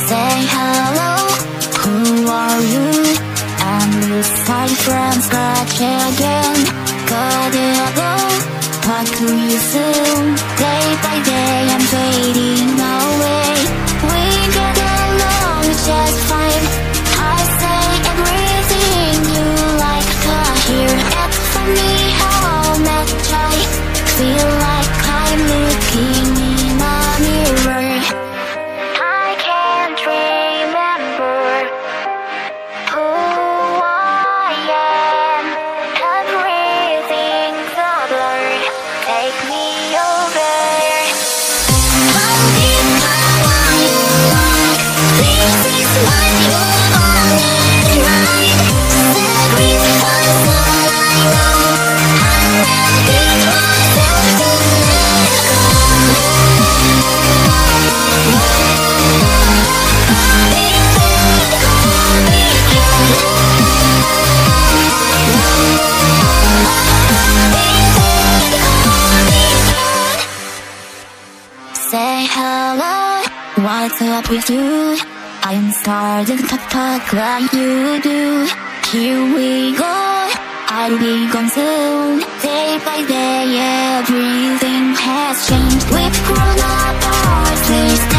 Say hello, who are you? And we'll start from scratch again. Gotta talk to you soon. Day by day I'm fading away. We get along just fine. I say everything you like to hear. Ask for me how much I feel like I'm looking in a mirror. I can't remember who I am. Everything's a blur. Take me over. How deep my life like? This is what you wanted, right? Sacrifice all I know. I'm helping myself to let go. Say hello, what's up with you? I'm starting to talk like you do. Here we go, I'll be gone soon. Day by day, everything has changed. We've grown apart, please